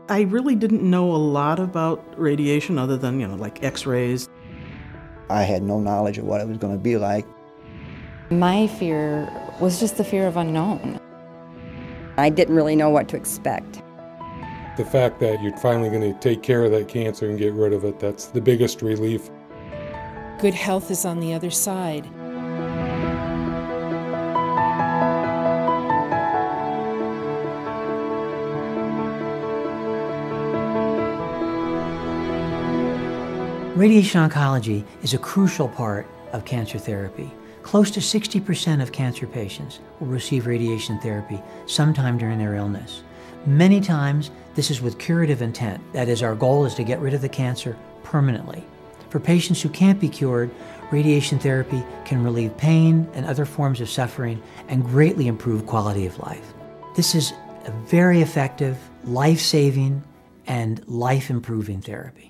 I really didn't know a lot about radiation other than, like X-rays. I had no knowledge of what it was going to be like. My fear was just the fear of unknown. I didn't really know what to expect. The fact that you're finally going to take care of that cancer and get rid of it, that's the biggest relief. Good health is on the other side. Radiation oncology is a crucial part of cancer therapy. Close to 60% of cancer patients will receive radiation therapy sometime during their illness. Many times, this is with curative intent. That is, our goal is to get rid of the cancer permanently. For patients who can't be cured, radiation therapy can relieve pain and other forms of suffering and greatly improve quality of life. This is a very effective, life-saving, and life-improving therapy.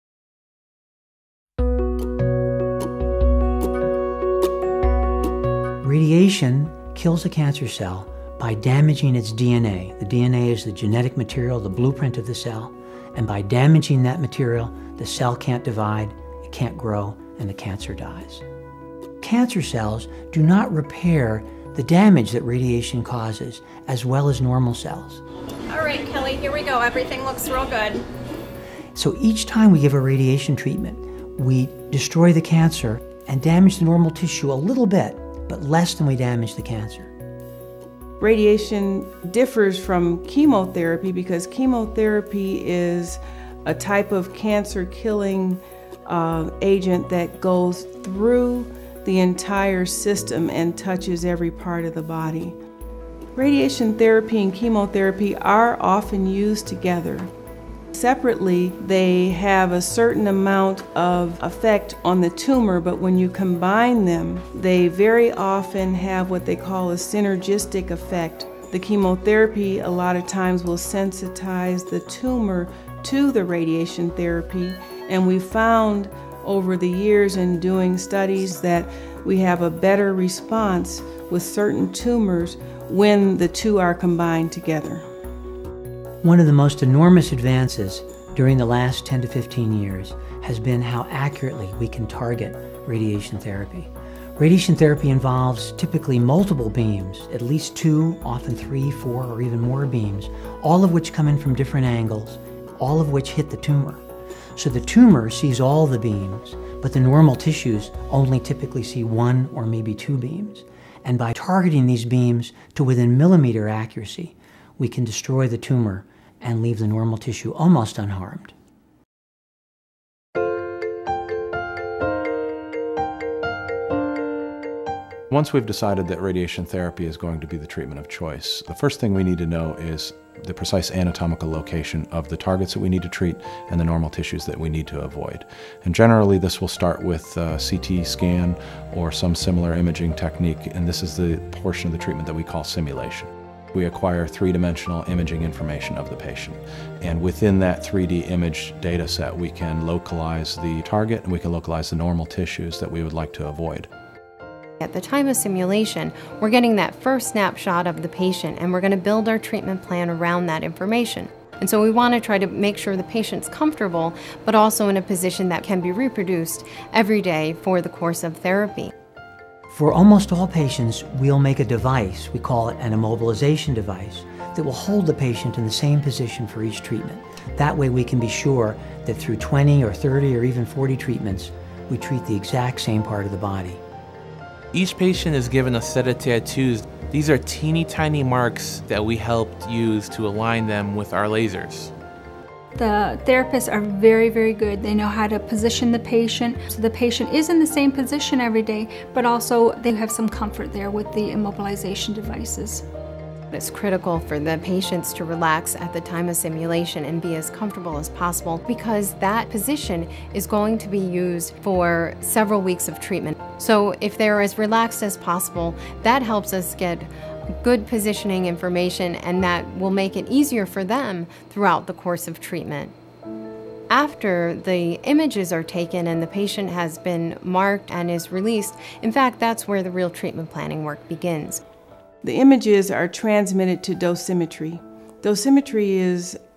Radiation kills a cancer cell by damaging its DNA. The DNA is the genetic material, the blueprint of the cell, and by damaging that material, the cell can't divide, it can't grow, and the cancer dies. Cancer cells do not repair the damage that radiation causes, as well as normal cells. All right, Kelly, here we go. Everything looks real good. So each time we give a radiation treatment, we destroy the cancer and damage the normal tissue a little bit, but less than we damage the cancer. Radiation differs from chemotherapy because chemotherapy is a type of cancer-killing agent that goes through the entire system and touches every part of the body. Radiation therapy and chemotherapy are often used together. Separately, they have a certain amount of effect on the tumor, but when you combine them, they very often have what they call a synergistic effect. The chemotherapy a lot of times will sensitize the tumor to the radiation therapy, and we found over the years in doing studies that we have a better response with certain tumors when the two are combined together. One of the most enormous advances during the last 10 to 15 years has been how accurately we can target radiation therapy. Radiation therapy involves typically multiple beams, at least 2, often 3, 4, or even more beams, all of which come in from different angles, all of which hit the tumor. So the tumor sees all the beams, but the normal tissues only typically see 1 or maybe 2 beams. And by targeting these beams to within millimeter accuracy, we can destroy the tumor and leave the normal tissue almost unharmed. Once we've decided that radiation therapy is going to be the treatment of choice, the first thing we need to know is the precise anatomical location of the targets that we need to treat and the normal tissues that we need to avoid. And generally this will start with a CT scan or some similar imaging technique, and this is the portion of the treatment that we call simulation. We acquire three-dimensional imaging information of the patient, and within that 3D image data set we can localize the target and we can localize the normal tissues that we would like to avoid. At the time of simulation, we're getting that first snapshot of the patient, and we're going to build our treatment plan around that information. And so we want to try to make sure the patient's comfortable, but also in a position that can be reproduced every day for the course of therapy. For almost all patients, we'll make a device, we call it an immobilization device, that will hold the patient in the same position for each treatment. That way we can be sure that through 20 or 30 or even 40 treatments, we treat the exact same part of the body. Each patient is given a set of tattoos. These are teeny tiny marks that we helped use to align them with our lasers. The therapists are very, very good. They know how to position the patient, so the patient is in the same position every day, but also they have some comfort there with the immobilization devices. It's critical for the patients to relax at the time of simulation and be as comfortable as possible, because that position is going to be used for several weeks of treatment. So if they're as relaxed as possible, that helps us get good positioning information, and that will make it easier for them throughout the course of treatment. After the images are taken and the patient has been marked and is released, in fact, that's where the real treatment planning work begins. The images are transmitted to dosimetry. Dosimetry is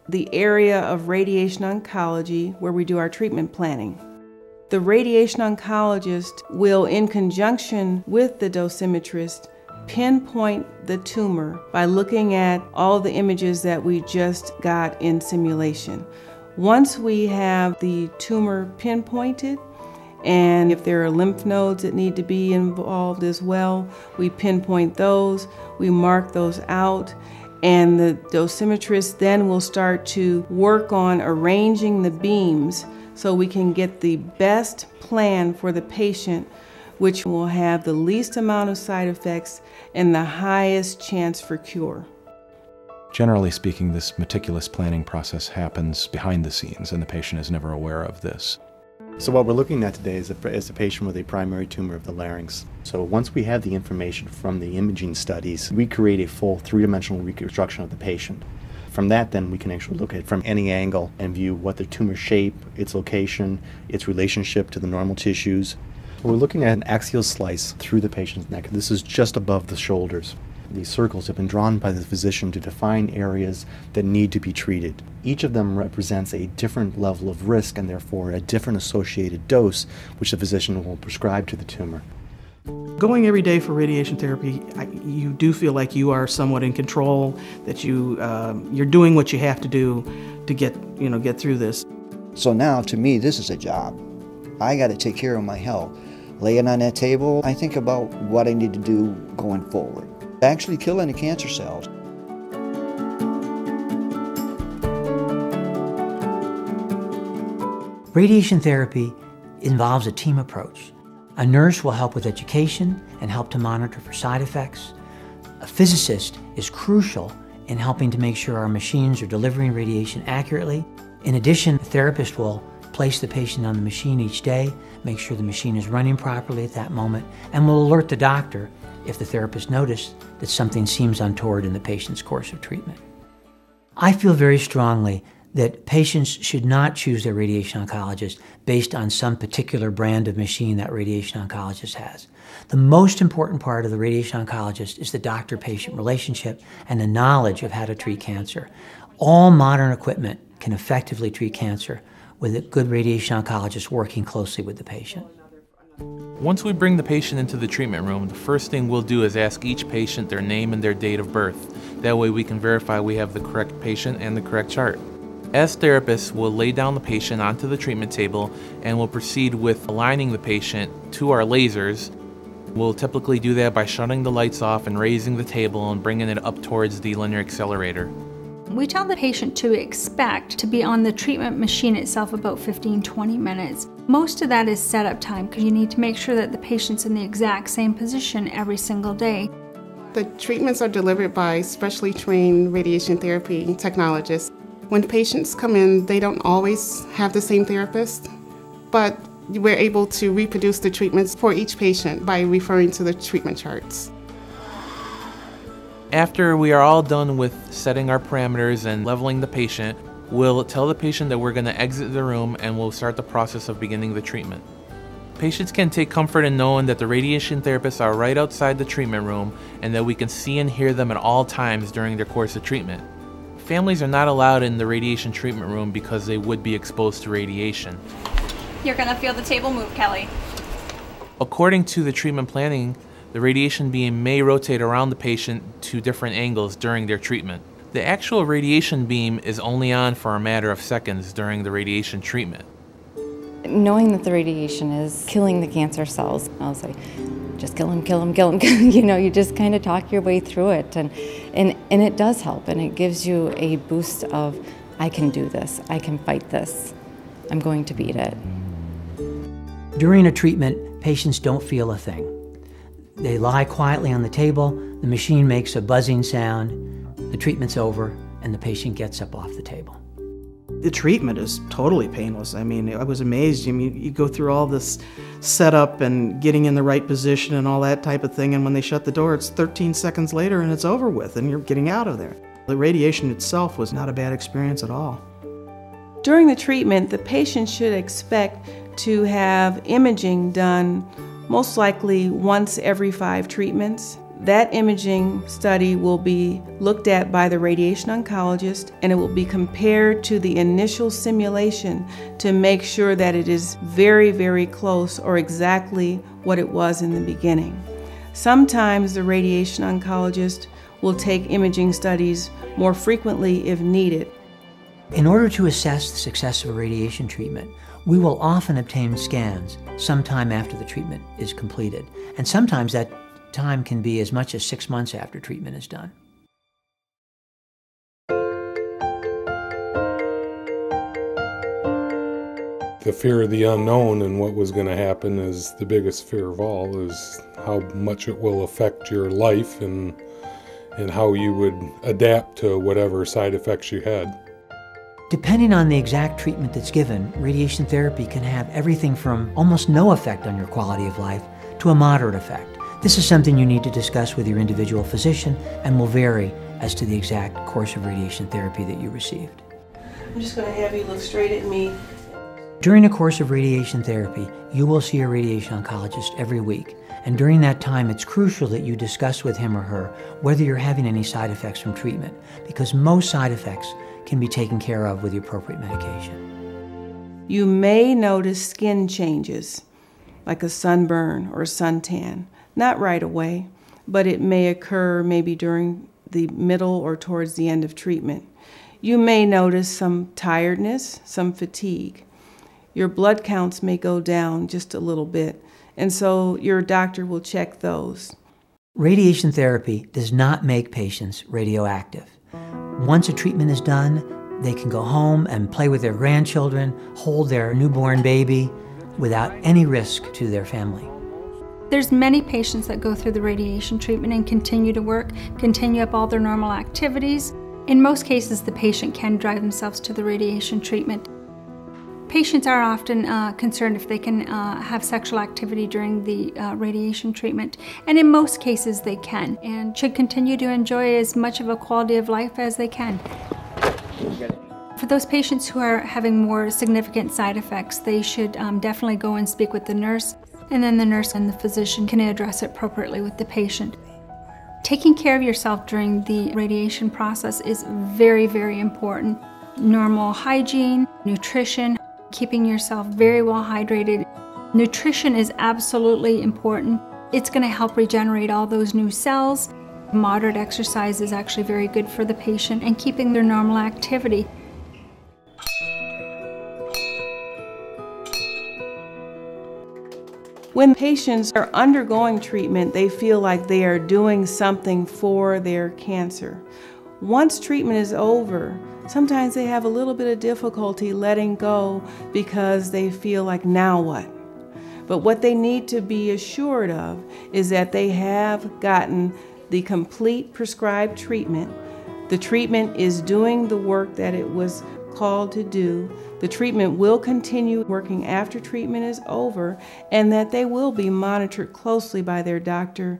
the area of radiation oncology where we do our treatment planning. The radiation oncologist will, in conjunction with the dosimetrist, pinpoint the tumor by looking at all the images that we just got in simulation. Once we have the tumor pinpointed, and if there are lymph nodes that need to be involved as well, we pinpoint those, we mark those out, and the dosimetrist then will start to work on arranging the beams so we can get the best plan for the patient, which will have the least amount of side effects and the highest chance for cure. Generally speaking, this meticulous planning process happens behind the scenes, and the patient is never aware of this. So what we're looking at today is a patient with a primary tumor of the larynx. So once we have the information from the imaging studies, we create a full three-dimensional reconstruction of the patient. From that, then, we can actually look at it from any angle and view what the tumor shape, its location, its relationship to the normal tissues. We're looking at an axial slice through the patient's neck. This is just above the shoulders. These circles have been drawn by the physician to define areas that need to be treated. Each of them represents a different level of risk and therefore a different associated dose which the physician will prescribe to the tumor. Going every day for radiation therapy, you do feel like you are somewhat in control, that you're doing what you have to do to get through this. So now, to me, this is a job. I got to take care of my health. Laying on that table, I think about what I need to do going forward. Actually killing the cancer cells. Radiation therapy involves a team approach. A nurse will help with education and help to monitor for side effects. A physicist is crucial in helping to make sure our machines are delivering radiation accurately. In addition, a therapist will place the patient on the machine each day, make sure the machine is running properly at that moment, and will alert the doctor if the therapist noticed that something seems untoward in the patient's course of treatment. I feel very strongly that patients should not choose their radiation oncologist based on some particular brand of machine that radiation oncologist has. The most important part of the radiation oncologist is the doctor-patient relationship and the knowledge of how to treat cancer. All modern equipment can effectively treat cancer with a good radiation oncologist working closely with the patient. Once we bring the patient into the treatment room, the first thing we'll do is ask each patient their name and their date of birth. That way we can verify we have the correct patient and the correct chart. As therapists, we'll lay down the patient onto the treatment table and we'll proceed with aligning the patient to our lasers. We'll typically do that by shutting the lights off and raising the table and bringing it up towards the linear accelerator. We tell the patient to expect to be on the treatment machine itself about 15-20 minutes. Most of that is setup time because you need to make sure that the patient's in the exact same position every single day. The treatments are delivered by specially trained radiation therapy technologists. When patients come in, they don't always have the same therapist, but we're able to reproduce the treatments for each patient by referring to the treatment charts. After we are all done with setting our parameters and leveling the patient, we'll tell the patient that we're going to exit the room and we'll start the process of beginning the treatment. Patients can take comfort in knowing that the radiation therapists are right outside the treatment room and that we can see and hear them at all times during their course of treatment. Families are not allowed in the radiation treatment room because they would be exposed to radiation. You're going to feel the table move, Kelly. According to the treatment planning, the radiation beam may rotate around the patient to different angles during their treatment. The actual radiation beam is only on for a matter of seconds during the radiation treatment. Knowing that the radiation is killing the cancer cells, I'll say, just kill them, kill them, kill them. You know, you just kind of talk your way through it. And it does help, and it gives you a boost of, I can do this, I can fight this, I'm going to beat it. During a treatment, patients don't feel a thing. They lie quietly on the table, the machine makes a buzzing sound, the treatment's over, and the patient gets up off the table. The treatment is totally painless. I mean, I was amazed. I mean, you go through all this setup and getting in the right position and all that type of thing, and when they shut the door, it's 13 seconds later and it's over with, and you're getting out of there. The radiation itself was not a bad experience at all. During the treatment, the patient should expect to have imaging done most likely once every 5 treatments. That imaging study will be looked at by the radiation oncologist, and it will be compared to the initial simulation to make sure that it is very, very close or exactly what it was in the beginning. Sometimes the radiation oncologist will take imaging studies more frequently if needed. In order to assess the success of a radiation treatment, we will often obtain scans sometime after the treatment is completed, and sometimes that time can be as much as 6 months after treatment is done. The fear of the unknown and what was going to happen is the biggest fear of all, is how much it will affect your life and how you would adapt to whatever side effects you had. Depending on the exact treatment that's given, radiation therapy can have everything from almost no effect on your quality of life to a moderate effect. This is something you need to discuss with your individual physician and will vary as to the exact course of radiation therapy that you received. I'm just going to have you look straight at me. During a course of radiation therapy, you will see a radiation oncologist every week, and during that time it's crucial that you discuss with him or her whether you're having any side effects from treatment, because most side effects can be taken care of with the appropriate medication. You may notice skin changes, like a sunburn or a suntan. Not right away, but it may occur maybe during the middle or towards the end of treatment. You may notice some tiredness, some fatigue. Your blood counts may go down just a little bit, and so your doctor will check those. Radiation therapy does not make patients radioactive. Once a treatment is done, they can go home and play with their grandchildren, hold their newborn baby without any risk to their family. There's many patients that go through the radiation treatment and continue to work, continue up all their normal activities. In most cases, the patient can drive themselves to the radiation treatment. Patients are often concerned if they can have sexual activity during the radiation treatment, and in most cases they can, and should continue to enjoy as much of a quality of life as they can. For those patients who are having more significant side effects, they should definitely go and speak with the nurse, and then the nurse and the physician can address it appropriately with the patient. Taking care of yourself during the radiation process is very, very important. Normal hygiene, nutrition, keeping yourself very well hydrated. Nutrition is absolutely important. It's going to help regenerate all those new cells. Moderate exercise is actually very good for the patient and keeping their normal activity. When patients are undergoing treatment, they feel like they are doing something for their cancer. Once treatment is over, sometimes they have a little bit of difficulty letting go because they feel like, now what? But what they need to be assured of is that they have gotten the complete prescribed treatment. The treatment is doing the work that it was called to do. The treatment will continue working after treatment is over, and that they will be monitored closely by their doctor.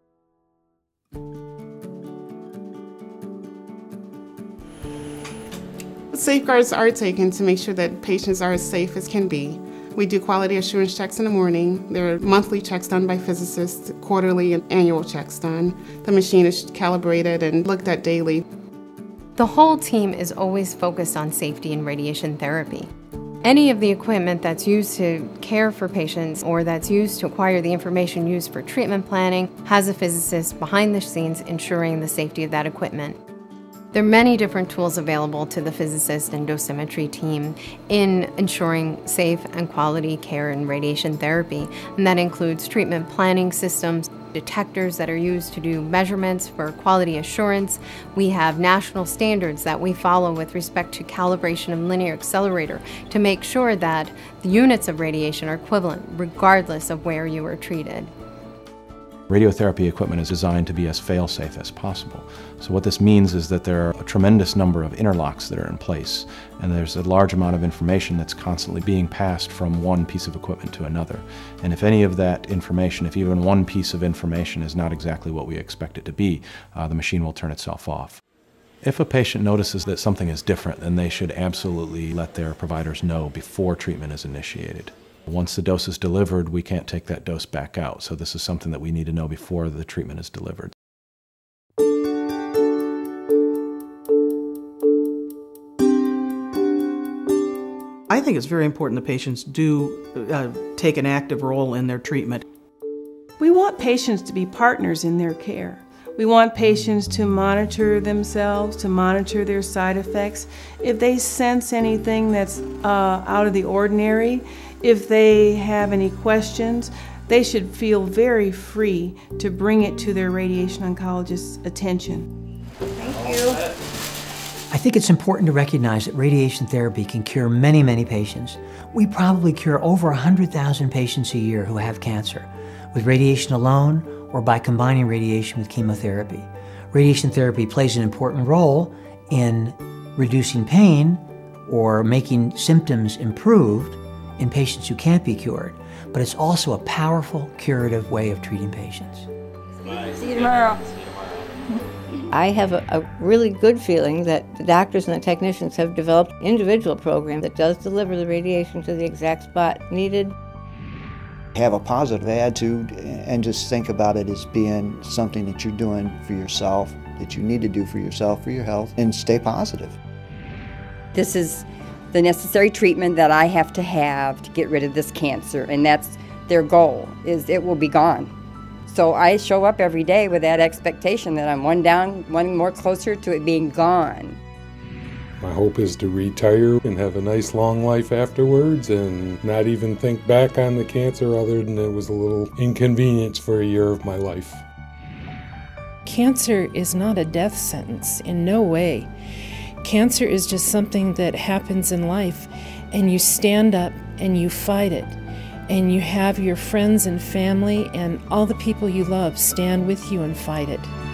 Safeguards are taken to make sure that patients are as safe as can be. We do quality assurance checks in the morning. There are monthly checks done by physicists, quarterly and annual checks done. The machine is calibrated and looked at daily. The whole team is always focused on safety in radiation therapy. Any of the equipment that's used to care for patients or that's used to acquire the information used for treatment planning has a physicist behind the scenes ensuring the safety of that equipment. There are many different tools available to the physicist and dosimetry team in ensuring safe and quality care in radiation therapy, and that includes treatment planning systems, detectors that are used to do measurements for quality assurance. We have national standards that we follow with respect to calibration of linear accelerator to make sure that the units of radiation are equivalent regardless of where you are treated. Radiotherapy equipment is designed to be as fail-safe as possible. So what this means is that there are a tremendous number of interlocks that are in place, and there's a large amount of information that's constantly being passed from one piece of equipment to another. And if any of that information, if even one piece of information is not exactly what we expect it to be, the machine will turn itself off. If a patient notices that something is different, then they should absolutely let their providers know before treatment is initiated. Once the dose is delivered, we can't take that dose back out, so this is something that we need to know before the treatment is delivered. I think it's very important that patients do take an active role in their treatment. We want patients to be partners in their care. We want patients to monitor themselves, to monitor their side effects. If they sense anything that's out of the ordinary, if they have any questions, they should feel very free to bring it to their radiation oncologist's attention. Thank you. I think it's important to recognize that radiation therapy can cure many, many patients. We probably cure over 100,000 patients a year who have cancer, with radiation alone or by combining radiation with chemotherapy. Radiation therapy plays an important role in reducing pain or making symptoms improved in patients who can't be cured, but it's also a powerful curative way of treating patients. See you tomorrow. I have a really good feeling that the doctors and the technicians have developed an individual program that does deliver the radiation to the exact spot needed. Have a positive attitude and just think about it as being something that you're doing for yourself, that you need to do for yourself, for your health, and stay positive. This is the necessary treatment that I have to get rid of this cancer, and that's their goal, is it will be gone. So I show up every day with that expectation that I'm one down, one more closer to it being gone. My hope is to retire and have a nice long life afterwards and not even think back on the cancer other than it was a little inconvenience for a year of my life. Cancer is not a death sentence, in no way. Cancer is just something that happens in life, and you stand up and you fight it. And you have your friends and family and all the people you love stand with you and fight it.